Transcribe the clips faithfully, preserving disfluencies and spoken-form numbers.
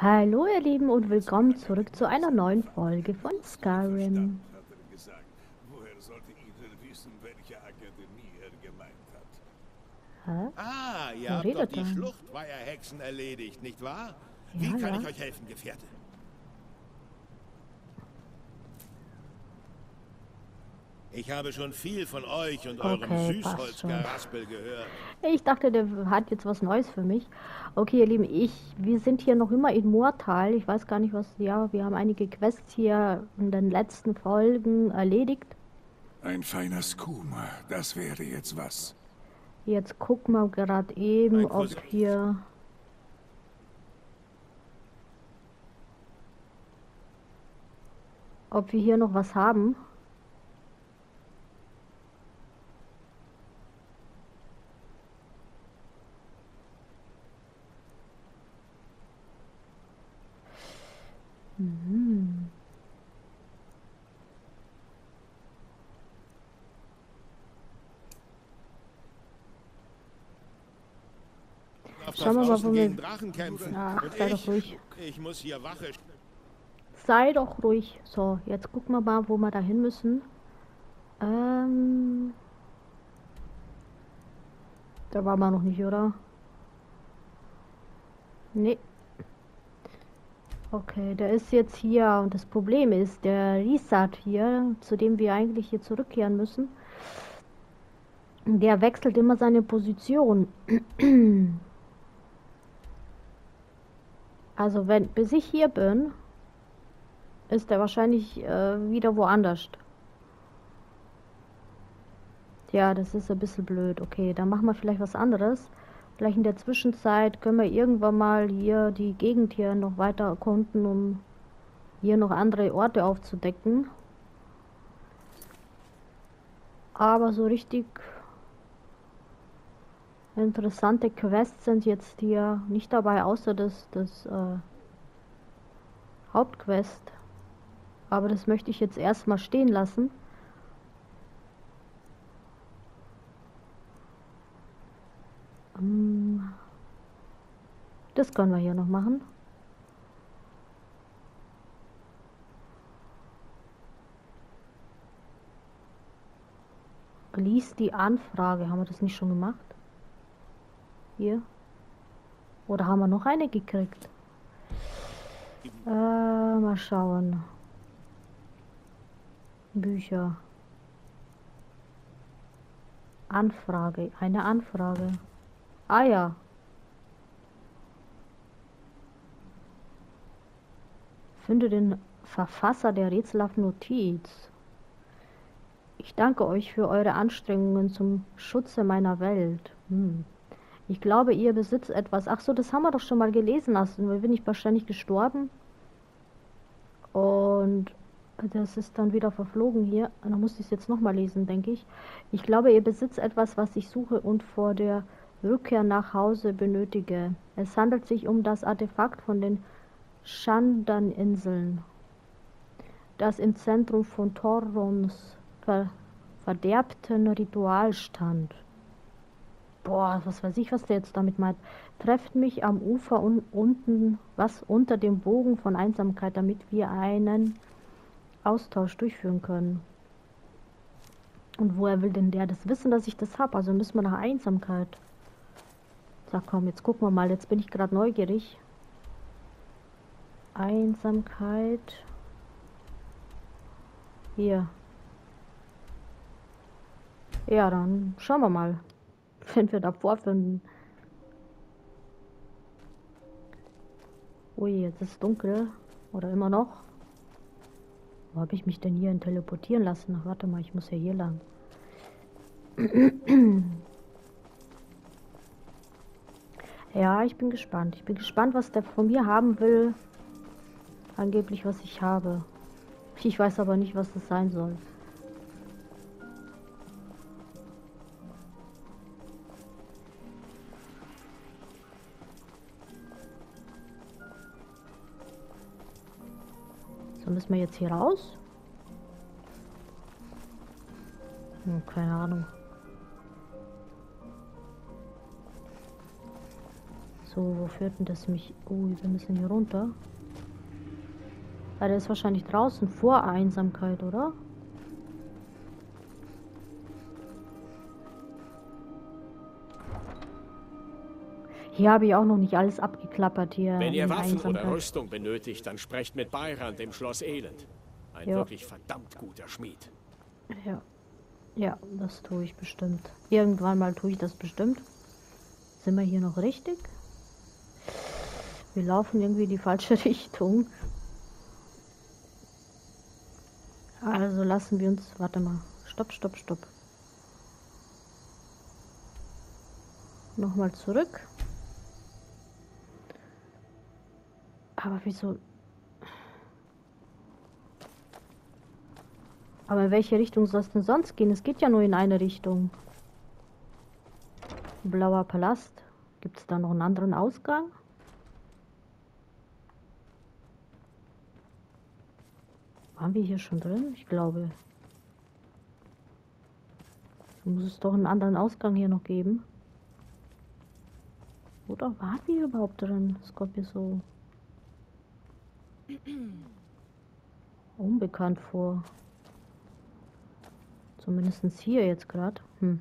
Hallo ihr Lieben und willkommen zurück zu einer neuen Folge von Skyrim. Verstanden, hat er gesagt. Woher sollte Idel wissen, welche Akademie er gemeint hat? Hä? Ah, ihr Wer habt doch redet die da? Schluchtweiherhexen erledigt, nicht wahr? Wie Ja, kann ich ja. euch helfen, Gefährte? Ich habe schon viel von euch und eurem Okay, passt schon. Süßholzgeraspel gehört. Ich dachte, der hat jetzt was Neues für mich. Okay, ihr Lieben, ich, wir sind hier noch immer in Moortal. Ich weiß gar nicht, was, ja, wir haben einige Quests hier in den letzten Folgen erledigt. Ein feiner Skuma, das wäre jetzt was. Jetzt gucken wir gerade eben, Ein ob Cousin. hier... ob wir hier noch was haben. Mhm. Darf da Schauen wir mal, draußen wo wir... gegen Drachen kämpfen. Ach, Und sei doch ich, ruhig. ich muss hier Wache. Sei doch ruhig. So, jetzt gucken wir mal, wo wir da hin müssen. Ähm, da waren wir noch nicht, oder? Nee. Okay, der ist jetzt hier und das Problem ist, der Risat hier, zu dem wir eigentlich hier zurückkehren müssen, der wechselt immer seine Position. Also wenn, bis ich hier bin, ist er wahrscheinlich äh, wieder woanders. Ja, das ist ein bisschen blöd. Okay, dann machen wir vielleicht was anderes. Vielleicht in der Zwischenzeit können wir irgendwann mal hier die Gegend hier noch weiter erkunden, um hier noch andere Orte aufzudecken. Aber so richtig interessante Quests sind jetzt hier nicht dabei, außer das, das äh, Hauptquest. Aber das möchte ich jetzt erstmal stehen lassen. Ähm, Das können wir hier noch machen. Lies die Anfrage. Haben wir das nicht schon gemacht? Hier. Oder haben wir noch eine gekriegt? Äh, mal schauen. Bücher. Anfrage. Eine Anfrage. Ah ja. Finde den Verfasser der rätselhaften Notiz. Ich danke euch für eure Anstrengungen zum Schutze meiner Welt. Hm. Ich glaube, ihr besitzt etwas. Ach so, das haben wir doch schon mal gelesen lassen. Da bin ich wahrscheinlich gestorben. Und das ist dann wieder verflogen hier. Da muss ich es jetzt nochmal lesen, denke ich. Ich glaube, ihr besitzt etwas, was ich suche und vor der Rückkehr nach Hause benötige. Es handelt sich um das Artefakt von den Shandan-Inseln, das im Zentrum von Torrons ver verderbten Ritual stand. Boah, was weiß ich, was der jetzt damit meint. Trefft mich am Ufer un unten, was unter dem Bogen von Einsamkeit, damit wir einen Austausch durchführen können. Und woher will denn der das wissen, dass ich das habe? Also müssen wir nach Einsamkeit. Sag komm, jetzt gucken wir mal. Jetzt bin ich gerade neugierig. Einsamkeit. Hier. Ja, dann schauen wir mal, wenn wir da vorfinden. Ui, jetzt ist es dunkel. Oder immer noch. Wo habe ich mich denn hierhin teleportieren lassen? Ach, warte mal, ich muss ja hier lang. Ja, ich bin gespannt. Ich bin gespannt, was der von mir haben will. Angeblich, was ich habe. Ich weiß aber nicht, was das sein soll. So, müssen wir jetzt hier raus? Hm, keine Ahnung. So, wo führt denn das mich? Oh, wir müssen hier runter. Ah, der ist wahrscheinlich draußen vor Einsamkeit, oder? Hier habe ich auch noch nicht alles abgeklappert hier. Wenn ihr in Waffen oder Einsamkeit. Rüstung benötigt, dann sprecht mit Beirand im Schloss Elend. Ein Ja. wirklich verdammt guter Schmied. Ja. Ja, das tue ich bestimmt. Irgendwann mal tue ich das bestimmt. Sind wir hier noch richtig? Wir laufen irgendwie die falsche Richtung. Also lassen wir uns... Warte mal. Stopp, stopp, stopp. Nochmal zurück. Aber wieso... Aber in welche Richtung soll es denn sonst gehen? Es geht ja nur in eine Richtung. Blauer Palast. Gibt es da noch einen anderen Ausgang? Waren wir hier schon drin? Ich glaube. Muss es doch einen anderen Ausgang hier noch geben. Oder waren wir überhaupt drin? Das kommt mir so unbekannt vor. Zumindest hier jetzt gerade. Hm.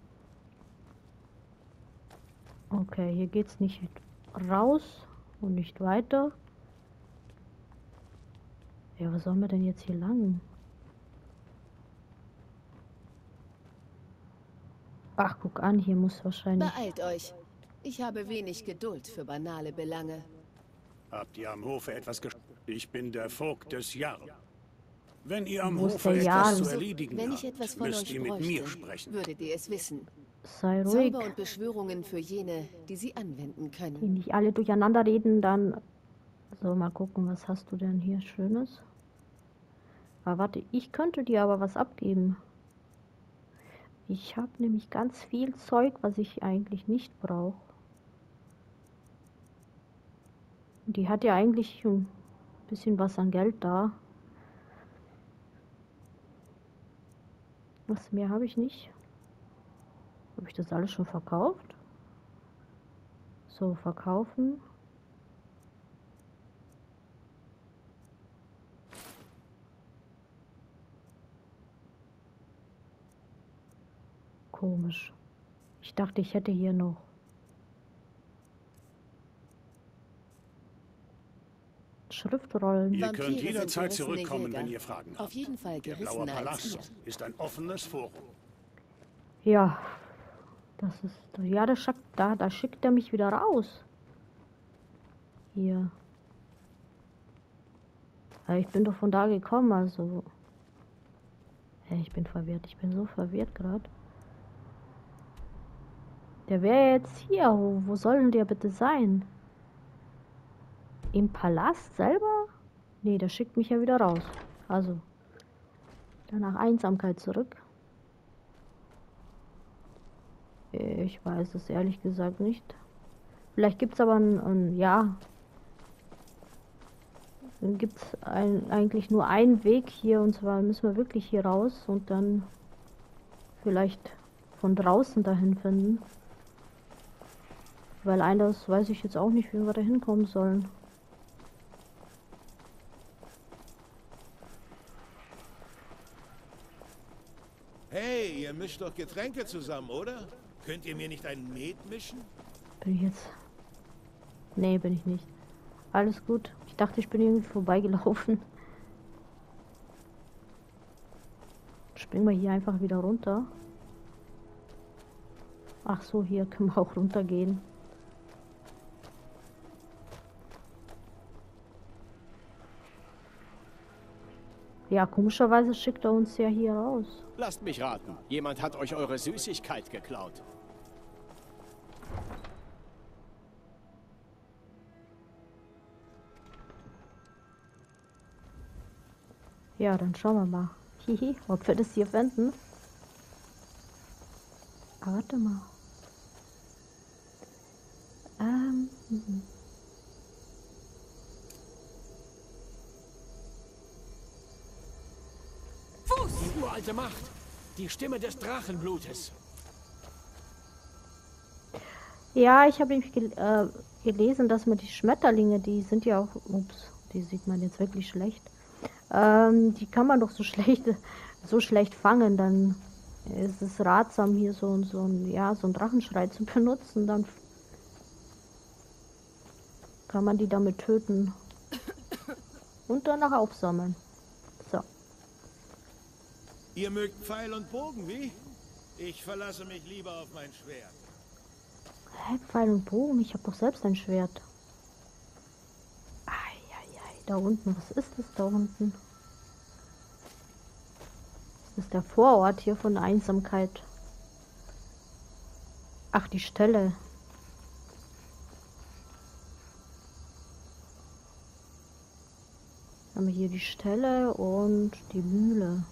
Okay, hier geht's nicht raus und nicht weiter. Ja, was sollen wir denn jetzt hier lang? Ach, guck an, hier muss wahrscheinlich... Beeilt euch. Ich habe wenig Geduld für banale Belange. Habt ihr am Hofe etwas ges... Ich bin der Vogt des Jarl. Wenn ihr am Wo ist Hofe der Jarl? etwas zu Also, erledigen wenn ich habt, etwas von müsst euch ihr mit mir bräuchte, sprechen. würdet ihr es wissen. Sei ruhig. Zauber und Beschwörungen für jene, die sie anwenden können. Die nicht alle durcheinander reden, dann... So, mal gucken, was hast du denn hier Schönes? Aber warte, ich könnte dir aber was abgeben. Ich habe nämlich ganz viel Zeug, was ich eigentlich nicht brauche. Die hat ja eigentlich ein bisschen was an Geld da. Was mehr habe ich nicht. Habe ich das alles schon verkauft? So, verkaufen. Komisch. Ich dachte, ich hätte hier noch. Schriftrollen. Ihr Vampire könnt sind jederzeit gerissene zurückkommen, Jäger. wenn ihr Fragen habt. Auf jeden Fall Der Blaue gerissener als ihr. Palast ist ein offenes Forum. Ja, das ist. Ja, da schickt, da, da schickt er mich wieder raus. Hier. Ja, ich bin doch von da gekommen, also. Ja, ich bin verwirrt. Ich bin so verwirrt gerade. Der wäre jetzt hier. Wo, wo soll denn der bitte sein? Im Palast selber? Nee, der schickt mich ja wieder raus. Also. Dann nach Einsamkeit zurück. Ich weiß es ehrlich gesagt nicht. Vielleicht gibt es aber ein, ein ja. Dann gibt es ein, eigentlich nur einen Weg hier, und zwar müssen wir wirklich hier raus und dann vielleicht von draußen dahin finden. Weil anders weiß ich jetzt auch nicht, wie wir da hinkommen sollen. Hey, ihr mischt doch Getränke zusammen, oder? Könnt ihr mir nicht einen Met mischen? Bin ich jetzt... Nee, bin ich nicht. Alles gut. Ich dachte, ich bin irgendwie vorbeigelaufen. Springen wir hier einfach wieder runter. Ach so, hier können wir auch runtergehen. Ja, komischerweise schickt er uns ja hier raus. Lasst mich raten. Jemand hat euch eure Süßigkeit geklaut. Ja, dann schauen wir mal. Hihi, ob wir das hier finden. Ah, warte mal. Ähm. mhm. Die uralte Macht. Die Stimme des Drachenblutes. Ja, ich habe nämlich, gel- äh, gelesen, dass man die Schmetterlinge, die sind ja auch, ups, die sieht man jetzt wirklich schlecht, ähm, die kann man doch so schlecht, so schlecht fangen, dann ist es ratsam, hier so, so ein, ja, so ein Drachenschrei zu benutzen, dann kann man die damit töten und danach aufsammeln. So. Ihr mögt Pfeil und Bogen, wie? Ich verlasse mich lieber auf mein Schwert. Hä, Pfeil und Bogen? Ich habe doch selbst ein Schwert. Eieiei, da unten, was ist das da unten? Das ist der Vorort hier von der Einsamkeit. Ach, die Stelle. Haben wir hier die Stelle und die Mühle.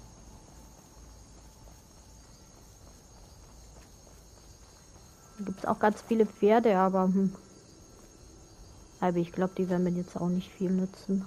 Da gibt es auch ganz viele Pferde, aber hm. Aber ich glaube, die werden mir jetzt auch nicht viel nützen.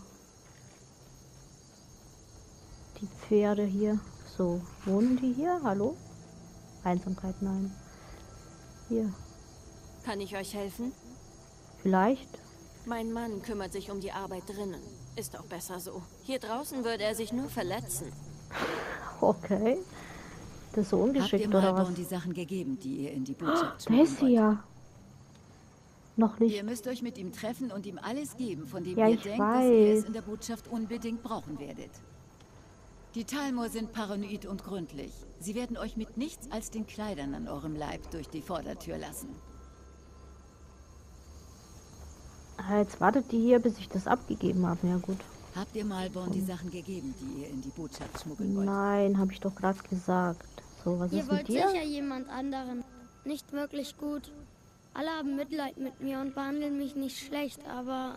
Die Pferde hier. So, wohnen die hier? Hallo? Einsamkeit, nein. Hier. Kann ich euch helfen? Vielleicht. Mein Mann kümmert sich um die Arbeit drinnen. Ist auch besser so. Hier draußen würde er sich nur verletzen. Okay. Das ist so ungeschickt, Habt ihr oder Malborn was? die Sachen gegeben, die ihr in die Botschaft Da ist schmuggeln sie wollt? ja. Noch nicht. Ihr müsst euch mit ihm treffen und ihm alles geben, von dem Ja, ihr ich denkt, dass ihr es weiß. in der Botschaft unbedingt brauchen werdet. Die Talmor sind paranoid und gründlich. Sie werden euch mit nichts als den Kleidern an eurem Leib durch die Vordertür lassen. Ah, jetzt wartet die hier, bis ich das abgegeben habe. Ja gut. Habt ihr Malborn die Sachen gegeben, die ihr in die Botschaft schmuggeln wollt? Nein, habe ich doch gerade gesagt. So, was Ihr ist wollt mit dir? sicher jemand anderen. Nicht wirklich gut. Alle haben Mitleid mit mir und behandeln mich nicht schlecht, aber...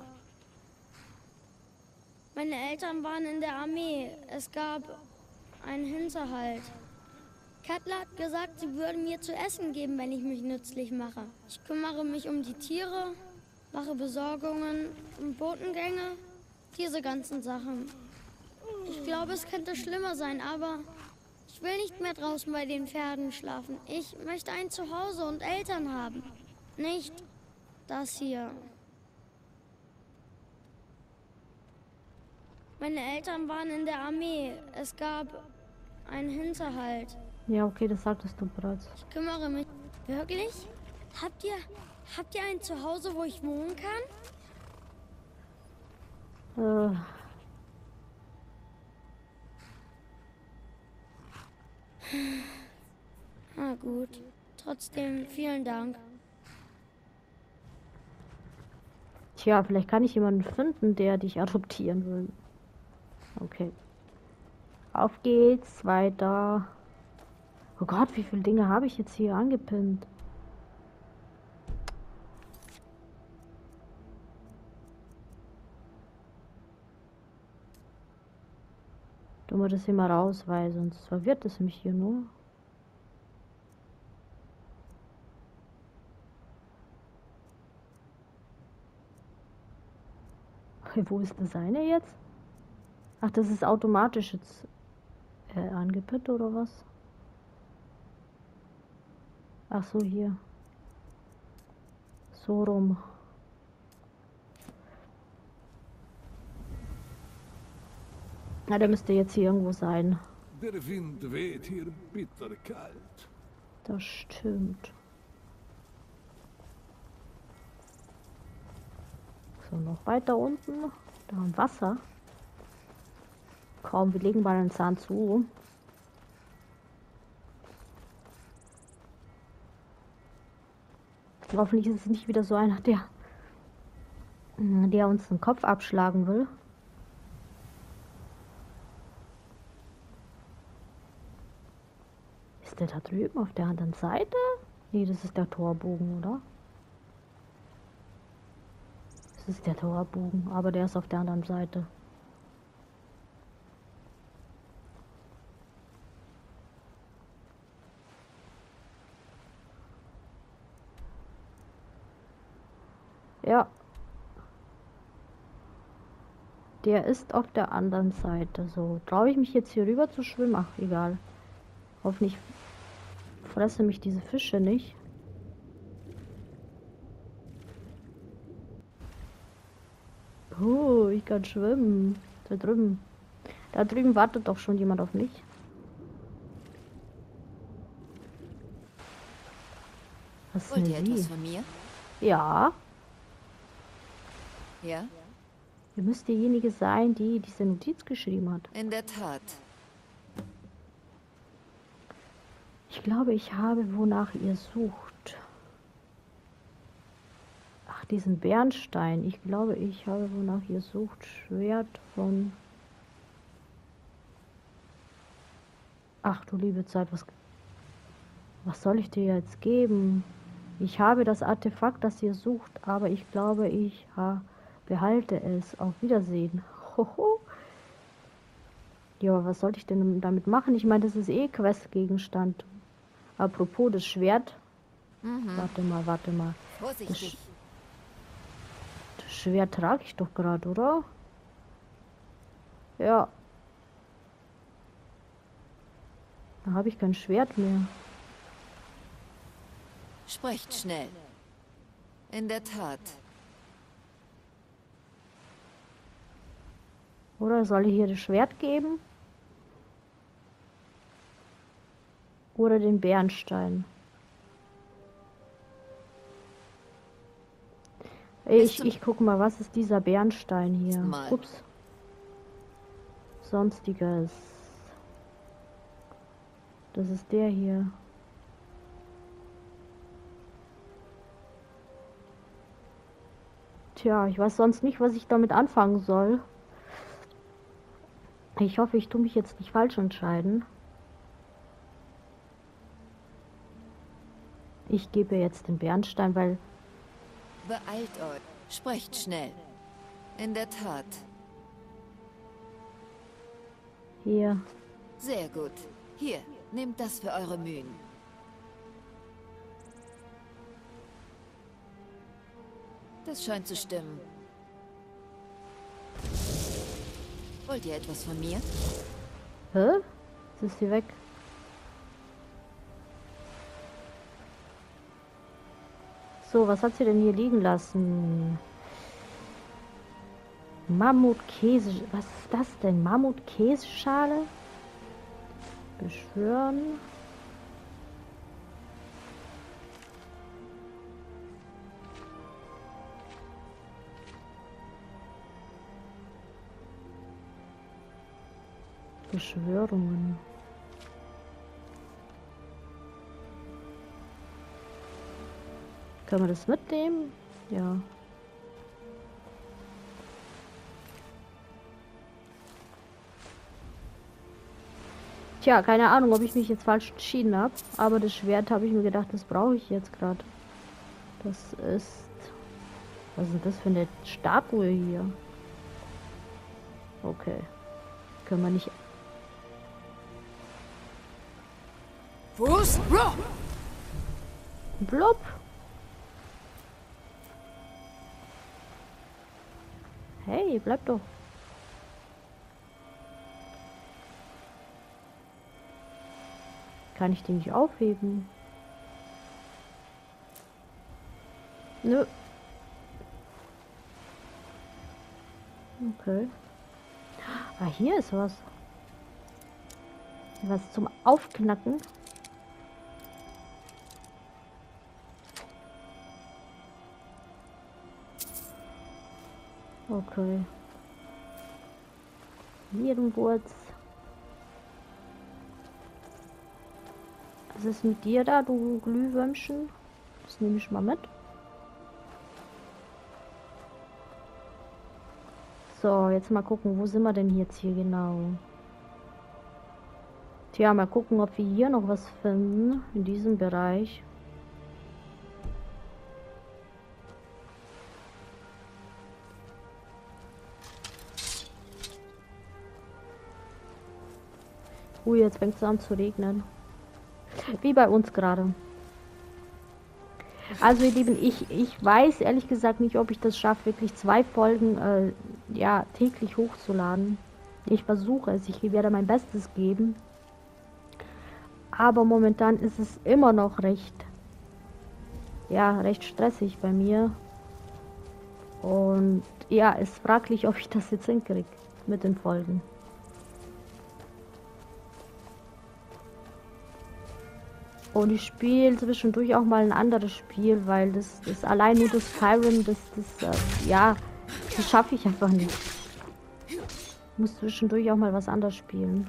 Meine Eltern waren in der Armee. Es gab einen Hinterhalt. Katla hat gesagt, sie würden mir zu essen geben, wenn ich mich nützlich mache. Ich kümmere mich um die Tiere, mache Besorgungen und Botengänge, diese ganzen Sachen. Ich glaube, es könnte schlimmer sein, aber ich will nicht mehr draußen bei den Pferden schlafen. Ich möchte ein Zuhause und Eltern haben. Nicht das hier. Meine Eltern waren in der Armee. Es gab einen Hinterhalt. Ja, okay, das sagtest du bereits. Ich kümmere mich. Wirklich? Habt ihr, habt ihr ein Zuhause, wo ich wohnen kann? Äh, Na gut. Trotzdem vielen Dank. tja, vielleicht kann ich jemanden finden, der dich adoptieren will. Okay. Auf geht's, weiter. Oh Gott, wie viele Dinge habe ich jetzt hier angepinnt? Du musst das hier mal raus, weil sonst verwirrt es mich hier nur. Okay, wo ist das eine jetzt? Ach, das ist automatisch jetzt äh, angepinnt oder was? Ach so, hier. So rum. Na, der müsste jetzt hier irgendwo sein. Der Wind weht hier bitterkalt. Das stimmt. So, noch weiter unten. Da am Wasser. Komm, wir legen mal einen Zahn zu. Hoffentlich ist es nicht wieder so einer, der, der uns den Kopf abschlagen will. Ist der da drüben auf der anderen Seite? Nee, das ist der Torbogen, oder? Das ist der Torbogen, aber der ist auf der anderen Seite. Ja. Der ist auf der anderen Seite. So, traue ich mich jetzt hier rüber zu schwimmen? Ach, egal. Hoffentlich fresse mich diese Fische nicht. Oh, ich kann schwimmen. Da drüben. Da drüben wartet doch schon jemand auf mich. Was ist Wollt ihr denn etwas sie? von mir? Ja. Ja? Ihr müsst diejenige sein, die diese Notiz geschrieben hat. In der Tat. Ich glaube, ich habe, wonach ihr sucht. Ach, diesen Bernstein. Ich glaube, ich habe, wonach ihr sucht. Schwert von... Ach du liebe Zeit, was... Was soll ich dir jetzt geben? Ich habe das Artefakt, das ihr sucht, aber ich glaube, ich ha, behalte es. Auf Wiedersehen. Hoho. Ja, aber was soll ich denn damit machen? Ich meine, das ist eh Questgegenstand. Apropos das Schwert. Mhm. Warte mal, warte mal. Vorsichtig. Das Schwert trage ich doch gerade, oder? Ja. Da habe ich kein Schwert mehr. Sprecht schnell. In der Tat. Oder soll ich hier das Schwert geben? Oder den Bernstein? Ich, ich guck mal, was ist dieser Bernstein hier? Mal. Ups. Sonstiges. Das ist der hier. Tja, ich weiß sonst nicht, was ich damit anfangen soll. Ich hoffe, ich tue mich jetzt nicht falsch entscheiden. Ich gebe jetzt den Bernstein, weil... Beeilt euch. Sprecht schnell. In der Tat. Hier. Sehr gut. Hier, nehmt das für eure Mühen. Das scheint zu stimmen. Wollt ihr etwas von mir? Hä? Jetzt ist sie weg. So, was hat sie denn hier liegen lassen? Mammutkäse. Was ist das denn? Mammutkäseschale? Beschwören. Beschwörungen. Können wir das mitnehmen? Ja. Tja, keine Ahnung, ob ich mich jetzt falsch entschieden habe. Aber das Schwert habe ich mir gedacht, das brauche ich jetzt gerade. Das ist... Was ist das für eine Statue hier? Okay. Können wir nicht... Fuß! Blub! Hey, bleib doch. Kann ich den nicht aufheben? Nö. Okay. Ah, hier ist was. Was zum Aufknacken. Okay. Nierenwurz. Was ist mit dir da, du Glühwürmchen? Das nehme ich mal mit. So, jetzt mal gucken, wo sind wir denn jetzt hier genau? Tja, mal gucken, ob wir hier noch was finden in diesem Bereich. Ui, jetzt fängt es an zu regnen. Wie bei uns gerade. Also ihr Lieben, ich, ich weiß ehrlich gesagt nicht, ob ich das schaffe, wirklich zwei Folgen äh, ja, täglich hochzuladen. Ich versuche es, ich werde mein Bestes geben. Aber momentan ist es immer noch recht, ja, recht stressig bei mir. Und ja, ist fraglich, ob ich das jetzt hinkriege mit den Folgen. Und ich spiele zwischendurch auch mal ein anderes Spiel, weil das, das allein nur das Skyrim, das, das, äh, ja, das schaffe ich einfach nicht. Ich muss zwischendurch auch mal was anderes spielen.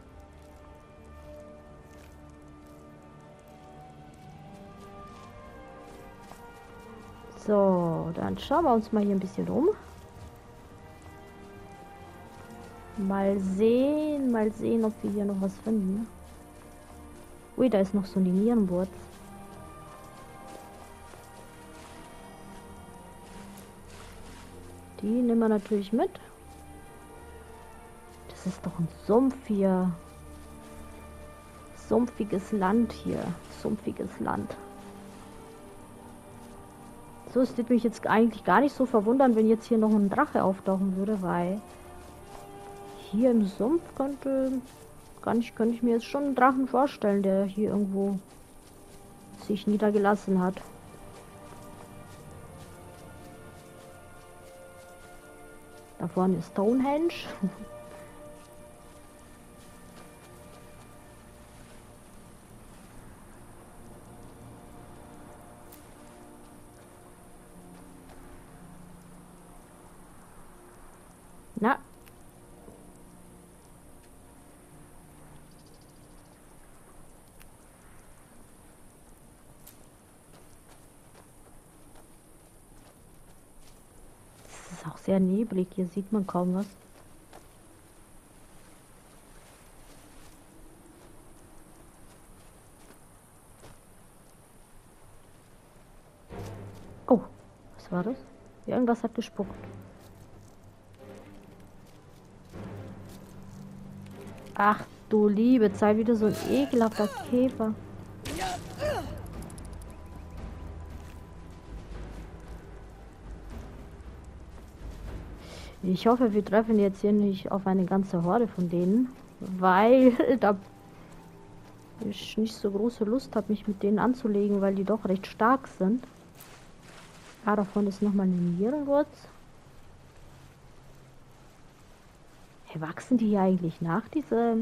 So, dann schauen wir uns mal hier ein bisschen um. Mal sehen, mal sehen, ob wir hier noch was finden. Ui, da ist noch so eine Nierenwurz. Die nehmen wir natürlich mit. Das ist doch ein Sumpf hier. Sumpfiges Land hier. Sumpfiges Land. So, es würde mich jetzt eigentlich gar nicht so verwundern, wenn jetzt hier noch ein Drache auftauchen würde, weil hier im Sumpf könnte, kann ich, könnte ich mir jetzt schon einen Drachen vorstellen, der hier irgendwo sich niedergelassen hat. Da vorne ist Stonehenge. Na. Es ist auch sehr neblig, hier sieht man kaum was. Oh, was war das? Irgendwas hat gespuckt. Ach du liebe Zeit, wieder so ein ekelhafter Käfer. Ich hoffe, wir treffen jetzt hier nicht auf eine ganze Horde von denen, weil da ich nicht so große Lust habe, mich mit denen anzulegen, weil die doch recht stark sind. Ah, davon ist nochmal eine Nierenwurz. Hey, wachsen die hier eigentlich nach, diese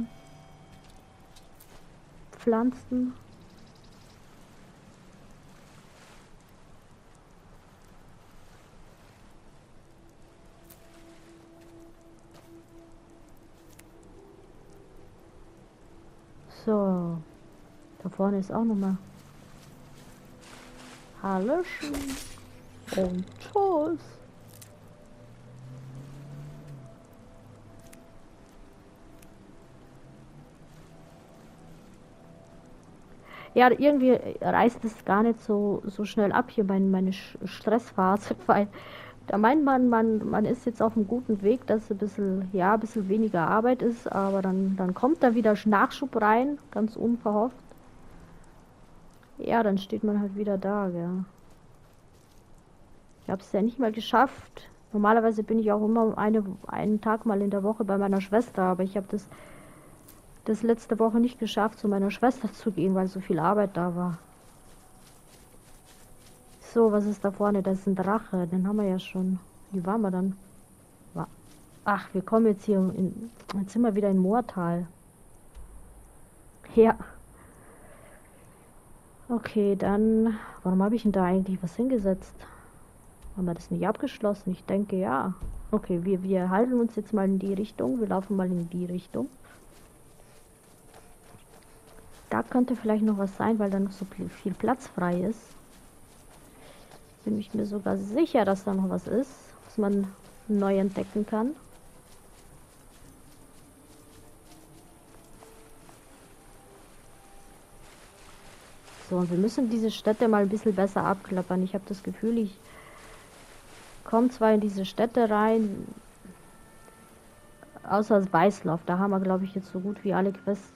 Pflanzen? So, da vorne ist auch nochmal Hallöchen und Tschüss. Ja, irgendwie reißt es gar nicht so, so schnell ab hier meine, meine Stressphase, weil da meint man, man, man ist jetzt auf einem guten Weg, dass ein bisschen, ja, ein bisschen weniger Arbeit ist, aber dann, dann kommt da wieder Nachschub rein, ganz unverhofft. Ja, dann steht man halt wieder da, ja. Ich habe es ja nicht mal geschafft. Normalerweise bin ich auch immer eine, einen Tag mal in der Woche bei meiner Schwester, aber ich habe das das letzte Woche nicht geschafft, zu meiner Schwester zu gehen, weil so viel Arbeit da war. So, was ist da vorne? Das ist ein Drache, den haben wir ja schon. Wie waren wir dann? Ach, wir kommen jetzt hier in... Jetzt sind wir wieder in Moortal. Ja. Okay, dann... Warum habe ich denn da eigentlich was hingesetzt? Haben wir das nicht abgeschlossen? Ich denke, ja. Okay, wir, wir halten uns jetzt mal in die Richtung. Wir laufen mal in die Richtung. Da könnte vielleicht noch was sein, weil da noch so viel Platz frei ist. Bin ich mir sogar sicher, dass da noch was ist, was man neu entdecken kann. So, und wir müssen diese Städte mal ein bisschen besser abklappern. Ich habe das Gefühl, ich komme zwar in diese Städte rein, außer Weißlauf. Da haben wir, glaube ich, jetzt so gut wie alle Quests,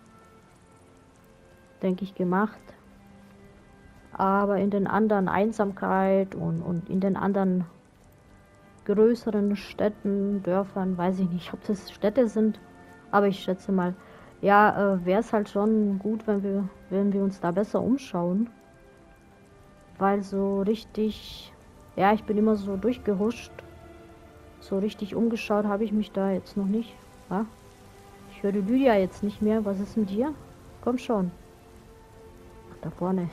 denke ich, gemacht. Aber in den anderen Einsamkeit und, und in den anderen größeren Städten, Dörfern, weiß ich nicht, ob das Städte sind, aber ich schätze mal, ja, äh, wäre es halt schon gut, wenn wir, wenn wir uns da besser umschauen. Weil so richtig Ja, ich bin immer so durchgehuscht. So richtig umgeschaut habe ich mich da jetzt noch nicht. Ja? Ich höre die Lydia jetzt nicht mehr. Was ist mit dir? Komm schon. Ach, da vorne.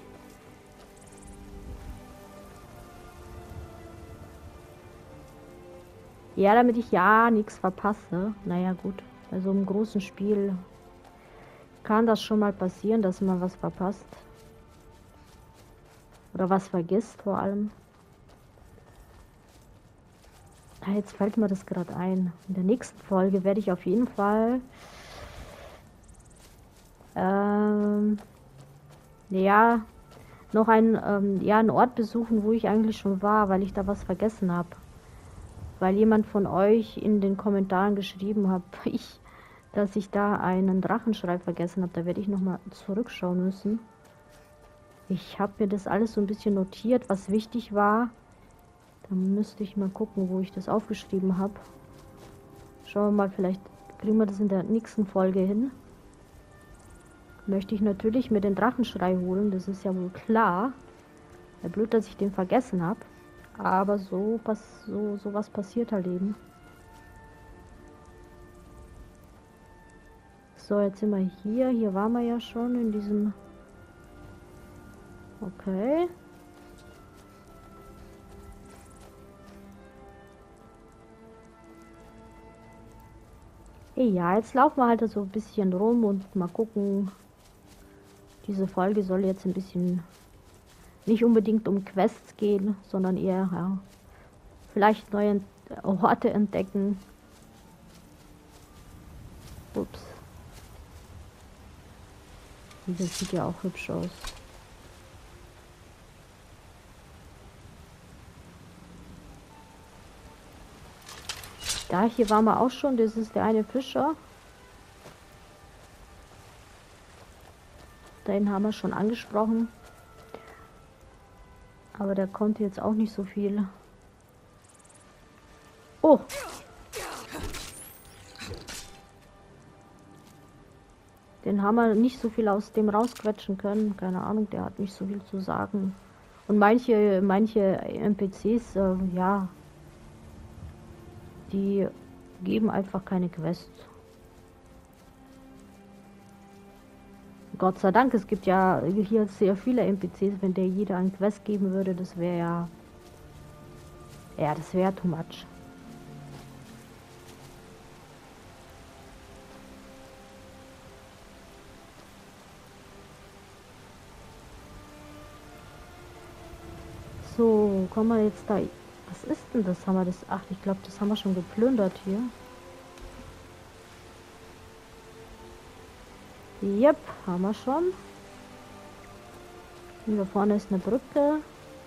Ja, damit ich ja nichts verpasse. Naja, gut. Bei so einem großen Spiel kann das schon mal passieren, dass man was verpasst. Oder was vergisst vor allem. Ah, jetzt fällt mir das gerade ein. In der nächsten Folge werde ich auf jeden Fall ähm, ja noch einen, ähm, ja, einen Ort besuchen, wo ich eigentlich schon war, weil ich da was vergessen habe. Weil jemand von euch in den Kommentaren geschrieben hat, ich, dass ich da einen Drachenschrei vergessen habe. Da werde ich nochmal zurückschauen müssen. Ich habe mir das alles so ein bisschen notiert, was wichtig war. Dann müsste ich mal gucken, wo ich das aufgeschrieben habe. Schauen wir mal, vielleicht kriegen wir das in der nächsten Folge hin. Möchte ich natürlich mir den Drachenschrei holen, das ist ja wohl klar. Ja, blöd, dass ich den vergessen habe. Aber so, pass so, so was passiert halt eben. So, jetzt sind wir hier. Hier waren wir ja schon in diesem... Okay. Ja, jetzt laufen wir halt so ein bisschen rum und mal gucken. Diese Folge soll jetzt ein bisschen nicht unbedingt um Quests gehen, sondern eher, ja, vielleicht neue Orte entdecken. Ups. Das sieht ja auch hübsch aus. Da, hier waren wir auch schon. Das ist der eine Fischer. Den haben wir schon angesprochen. Aber der konnte jetzt auch nicht so viel. Oh! Den haben wir nicht so viel aus dem rausquetschen können. Keine Ahnung, der hat nicht so viel zu sagen. Und manche, manche N P Cs, äh, ja, die geben einfach keine Quests. Gott sei Dank, es gibt ja hier sehr viele N P Cs, wenn der jeder eine Quest geben würde, das wäre ja... Ja, das wäre too much. So, kommen wir jetzt da... Was ist denn das? Haben wir das... Ach, ich glaube, das haben wir schon geplündert hier. Yep, haben wir schon. Hier vorne ist eine Brücke.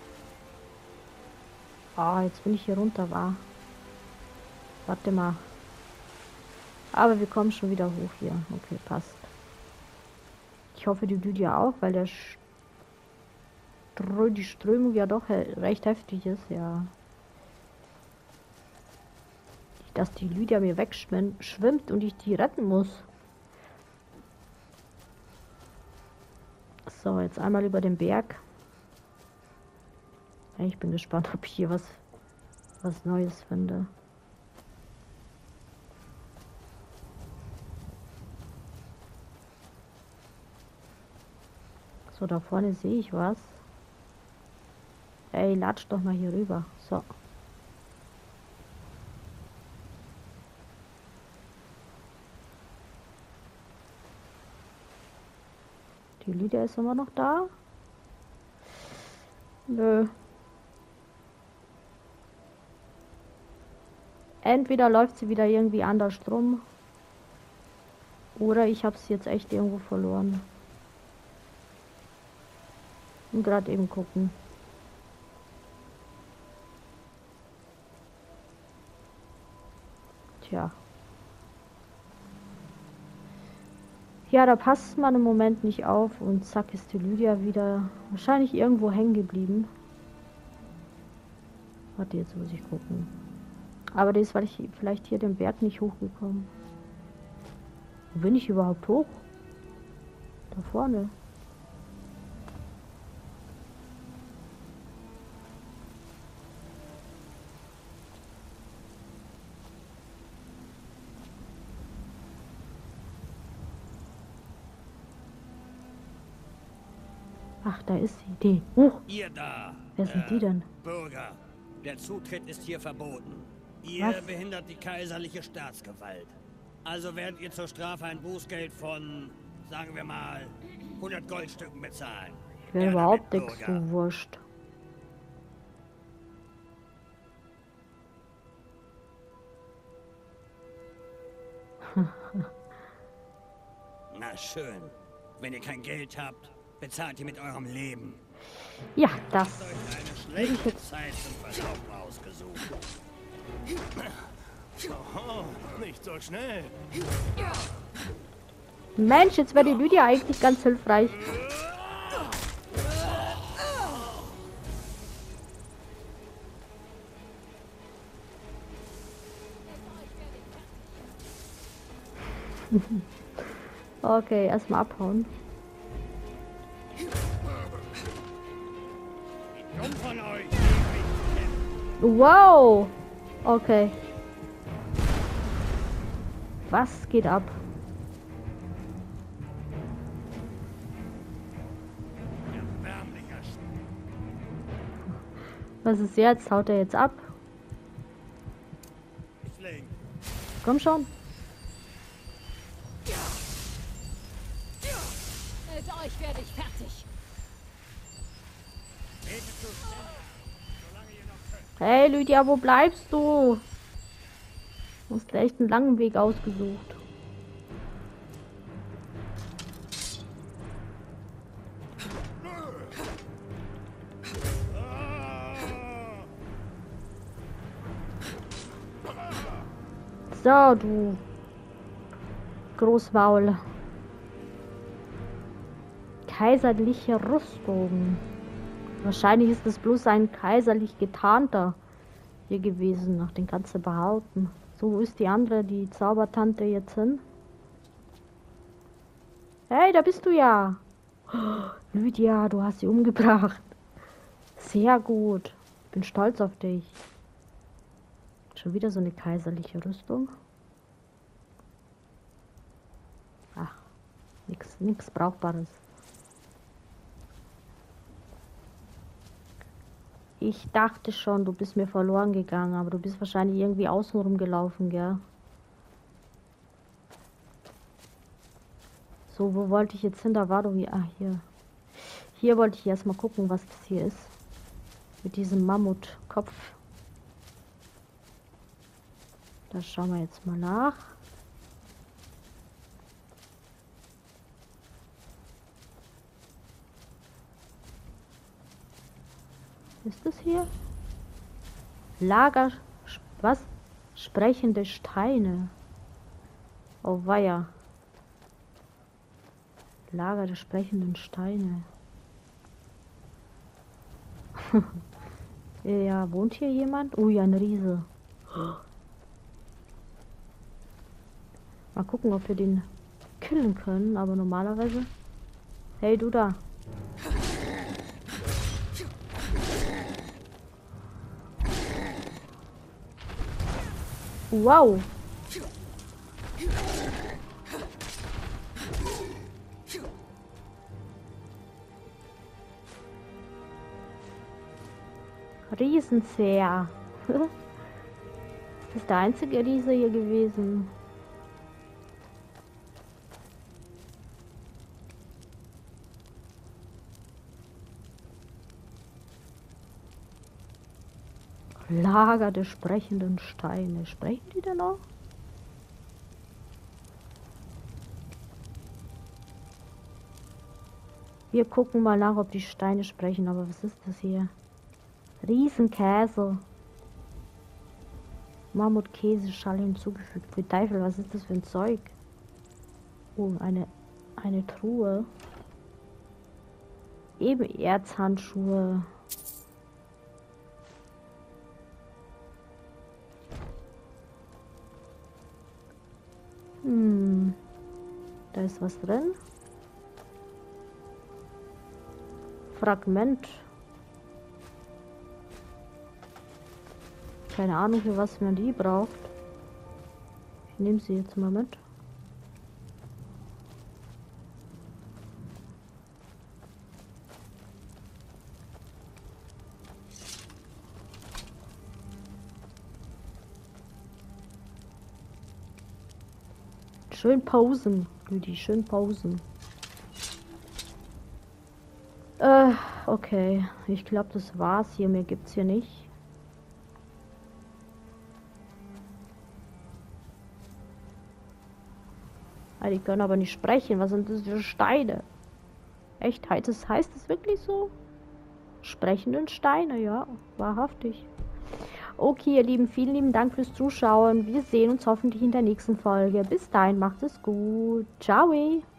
Ah, jetzt bin ich hier runter, war. Warte mal. Aber wir kommen schon wieder hoch hier. Okay, passt. Ich hoffe, die Lydia auch, weil der Strö die Strömung ja doch recht heftig ist, ja. Nicht, dass die Lydia mir wegschwimmt und ich die retten muss. So, jetzt einmal über den Berg. Ich bin gespannt, ob ich hier was, was Neues finde. So, da vorne sehe ich was. Ey, latsch doch mal hier rüber. So. Die Lydia ist immer noch da. Nö. Entweder läuft sie wieder irgendwie anders rum. Oder ich habe sie jetzt echt irgendwo verloren. Und gerade eben gucken. Tja. Ja, da passt man im Moment nicht auf und zack ist die Lydia wieder wahrscheinlich irgendwo hängen geblieben. Warte, jetzt muss ich gucken. Aber die ist weil ich vielleicht hier den Berg nicht hochgekommen. Wo bin ich überhaupt hoch? Da vorne. Ach, da ist sie. Die. Huch. Ihr da. Wer sind äh, die denn? Bürger. Der Zutritt ist hier verboten. Ihr Was? behindert die kaiserliche Staatsgewalt. Also werdet ihr zur Strafe ein Bußgeld von, sagen wir mal, hundert Goldstücken bezahlen. Ich will Ja, überhaupt damit, nichts, Bürger. du Wurscht. Na schön. Wenn ihr kein Geld habt, bezahlt ihr mit eurem Leben. Ja, das. Euch eine schlechte Zeit zum Verlaufen ausgesucht. Oh, nicht so schnell. Mensch, jetzt wäre die Lydia eigentlich ganz hilfreich. Okay, erstmal abhauen. Dumm von euch. Wow! Okay. Was geht ab? Erbärmlicher Sch- Was ist jetzt? Haut er jetzt ab? Schling. Komm schon. Mit euch werde ich fertig. Betet zu schnell, solange ihr noch könnt. Hey Lydia, wo bleibst du? Du hast dir echt einen langen Weg ausgesucht. So, du Großmaul. Kaiserliche Rüstung. Wahrscheinlich ist es bloß ein kaiserlich getarnter hier gewesen, nach den ganzen Behaupten. So, wo ist die andere, die Zaubertante jetzt hin? Hey, da bist du ja. Oh, Lydia, du hast sie umgebracht. Sehr gut. Bin stolz auf dich. Schon wieder so eine kaiserliche Rüstung. Ach, nix, nix Brauchbares. Ich dachte schon, du bist mir verloren gegangen, aber du bist wahrscheinlich irgendwie außenrum gelaufen, gell? So, wo wollte ich jetzt hin? Da war du hier. Ah, hier. Hier wollte ich erstmal gucken, was das hier ist. Mit diesem Mammutkopf. Da schauen wir jetzt mal nach. Ist das hier? Lager... Was? Sprechende Steine. Oh weia. Lager der sprechenden Steine. Ja, wohnt hier jemand? Oh ja, ein Riese. Mal gucken, ob wir den killen können, aber normalerweise... Hey, du da. Wow. Riesenzeher. Ist das der einzige Riese hier gewesen? Lager der sprechenden Steine. Sprechen die denn noch? Wir gucken mal nach, ob die Steine sprechen. Aber was ist das hier? Riesenkäse. Mammutkäseschale hinzugefügt. Für Teufel, was ist das für ein Zeug? Oh, eine, eine Truhe. Eben Erzhandschuhe. Hm. Da ist was drin. Fragment. Keine Ahnung, für was man die braucht. Ich nehme sie jetzt mal mit. schön pausen, Lüdi, schön pausen. Äh, okay. Ich glaube, das war's hier. Mehr gibt's hier nicht. Ah, die können aber nicht sprechen. Was sind das für Steine? Echt? Heißt es, heißt es wirklich so? Sprechenden Steine, ja. Wahrhaftig. Okay, ihr Lieben, vielen lieben Dank fürs Zuschauen. Wir sehen uns hoffentlich in der nächsten Folge. Bis dahin, macht es gut. Ciao.